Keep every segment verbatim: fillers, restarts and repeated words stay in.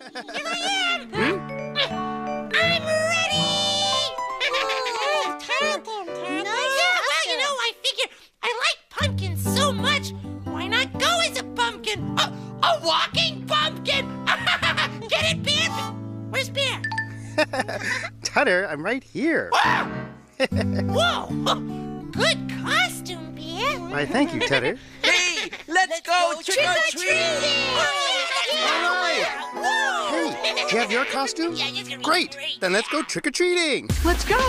Here I am! Hmm? I'm ready! Yeah, well, you know, I figure I like pumpkins so much, why not go as a pumpkin? A, a walking pumpkin! Get it, Bear? Where's Bear? Tutter, I'm right here. Whoa! Good costume, Bear. Why, thank you, Tutter. Hey, let's, let's go, go trick-or-treating! All right. Hey, do you have your costume? Yeah, it's gonna be great. great. Then let's go trick-or-treating. Let's go.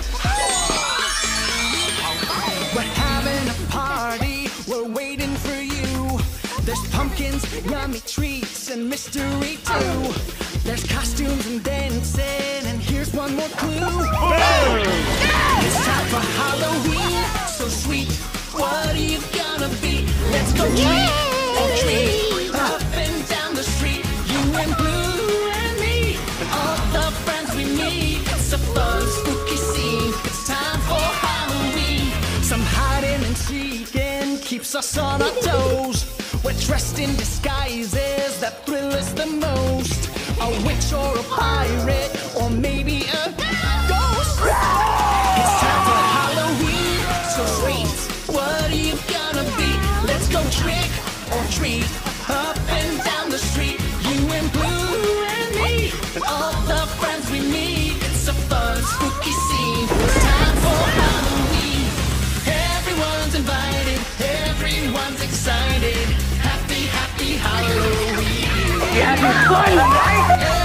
We're having a party, we're waiting for you. There's pumpkins, yummy treats, and mystery too. There's costumes and dancing, and here's one more clue. It's time for Halloween, so sweet. What are you gonna be? Let's go trick or treat, up and down the street. You and Blue and me, and all the friends we meet. It's a fun, spooky scene. It's time for Halloween. Some hiding and seeking keeps us on our toes. We're dressed in disguises that thrill us the most. A witch or a pirate, or maybe a ghost. It's time for Halloween, so sweet. What are you gonna be? Let's go trick or treat, up and down the street. You and Blue and me, and all the friends we meet. It's a fun, spooky scene. It's time for Halloween. Everyone's invited, everyone's excited. Happy, happy Halloween. You having fun, right?